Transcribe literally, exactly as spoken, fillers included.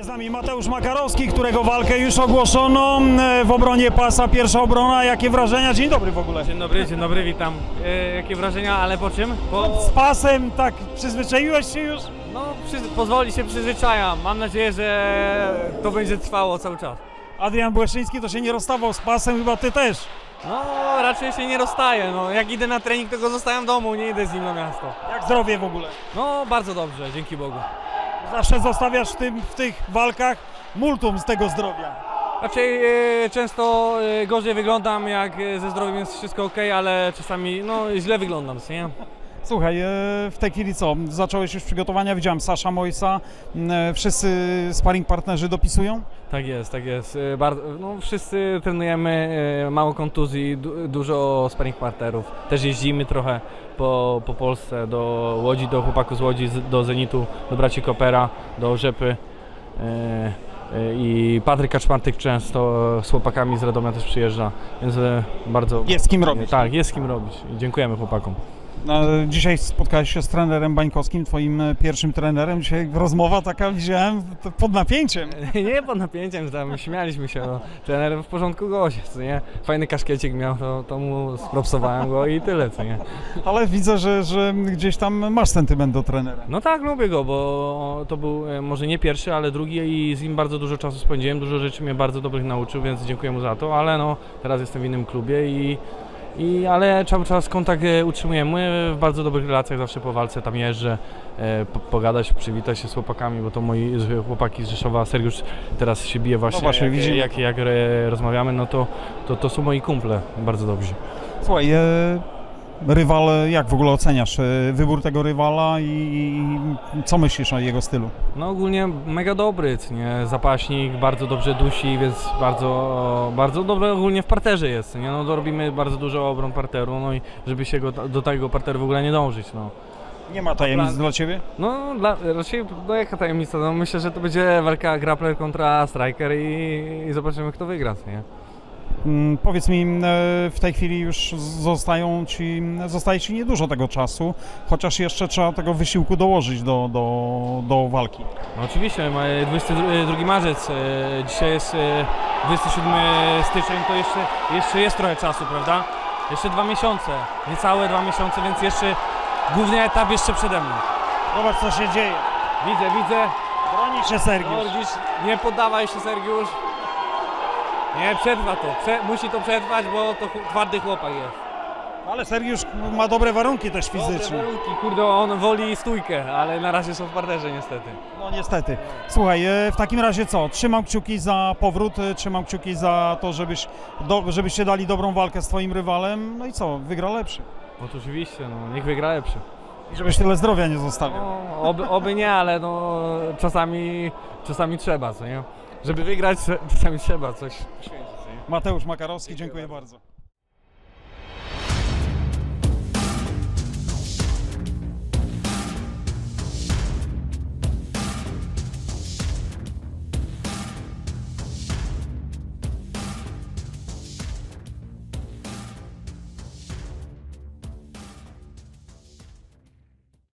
Z nami Mateusz Makarowski, którego walkę już ogłoszono w obronie pasa. Pierwsza obrona, jakie wrażenia? Dzień dobry w ogóle. Dzień dobry, dzień dobry, witam. E, jakie wrażenia, ale po czym? Po... Z pasem, tak, przyzwyczaiłeś się już? No, przy... pozwoli się przyzwyczajam. Mam nadzieję, że to będzie trwało cały czas. Adrian Błeszczyński to się nie rozstawał z pasem, chyba ty też. No, raczej się nie rozstaję. No, jak idę na trening, to go zostawiam w domu, nie idę z nim na miasto. Jak zdrowie w ogóle? No, bardzo dobrze, dzięki Bogu. Zawsze zostawiasz w, tym, w tych walkach multum z tego zdrowia. Raczej e, często e, gorzej wyglądam, jak e, ze zdrowiem jest wszystko ok, ale czasami no, źle wyglądam, nie? Słuchaj, e, w tej chwili co? Zacząłeś już przygotowania, widziałem Sasza Mojsa, e, wszyscy sparring partnerzy dopisują? Tak jest, tak jest. E, Bardzo, no, wszyscy trenujemy, e, mało kontuzji, du dużo sparring partnerów. Też jeździmy trochę po, po Polsce, do Łodzi, do chłopaków z Łodzi, do Zenitu, do braci Kopera, do Rzepy. E, I Patryk Kaczmartyk często z chłopakami z Radomia też przyjeżdża, więc bardzo... Jest z kim robić. Tak, jest z kim robić. Dziękujemy chłopakom. Dzisiaj spotkałeś się z trenerem Bańkowskim, twoim pierwszym trenerem. Dzisiaj rozmowa taka, widziałem, pod napięciem. Nie pod napięciem, tam śmialiśmy się. No. Trener w porządku gość, co nie? Fajny kaszkiecik miał, to, to mu spropsowałem go i tyle, co nie? Ale widzę, że, że gdzieś tam masz sentyment do trenera. No tak, lubię go, bo to był może nie pierwszy, ale drugi i z nim bardzo dużo czasu spędziłem. Dużo rzeczy mnie bardzo dobrych nauczył, więc dziękuję mu za to, ale no teraz jestem w innym klubie i I, ale cały czas kontakt utrzymujemy, w bardzo dobrych relacjach, zawsze po walce tam jeżdżę, e, po, pogadać, przywitać się z chłopakami, bo to moi chłopaki z Rzeszowa, Sergiusz teraz się bije właśnie, no właśnie jak, jak, jak, jak rozmawiamy, no to, to, to są moi kumple, bardzo dobrzy. Słuchaj, e, rywal, jak w ogóle oceniasz e, wybór tego rywala i, i co myślisz o jego stylu? No ogólnie mega dobry, nie? Zapaśnik, bardzo dobrze dusi, więc bardzo, bardzo dobry ogólnie w parterze jest, nie? No robimy bardzo dużo obron parteru, no i żeby się go, do tego parteru w ogóle nie dążyć, no. Nie ma tajemnic dla Ciebie? No, dla, raczej, no jaka tajemnica, no myślę, że to będzie walka grappler kontra striker i, i zobaczymy, kto wygra, nie? Hmm, powiedz mi, w tej chwili już zostają ci, zostaje Ci niedużo tego czasu, chociaż jeszcze trzeba tego wysiłku dołożyć do, do, do walki. No oczywiście, mamy dwudziesty drugi marzec, dzisiaj jest dwudziestego siódmego styczeń, to jeszcze, jeszcze jest trochę czasu, prawda? Jeszcze dwa miesiące, niecałe dwa miesiące, więc jeszcze główny etap jeszcze przede mną. Zobacz, co się dzieje. Widzę, widzę. Broni się Sergiusz. No, widzisz, nie poddawaj się, Sergiusz. Nie, przetrwa to. Prze musi to przetrwać, bo to twardy chłopak jest. Ale Sergiusz ma dobre warunki też fizyczne. Dobre warunki, kurde, on woli stójkę, ale na razie są w parterze niestety. No niestety. Słuchaj, w takim razie co? Trzymam kciuki za powrót, trzymam kciuki za to, żebyś, do, żebyście dali dobrą walkę z twoim rywalem. No i co? Wygra lepszy. No to oczywiście, no, niech wygra lepszy. I żebyś tyle zdrowia nie zostawił. No, oby, oby nie, ale no czasami, czasami trzeba, co nie? Żeby wygrać, czasami trzeba coś poświęcić. Mateusz Makarowski, dziękuję bardzo.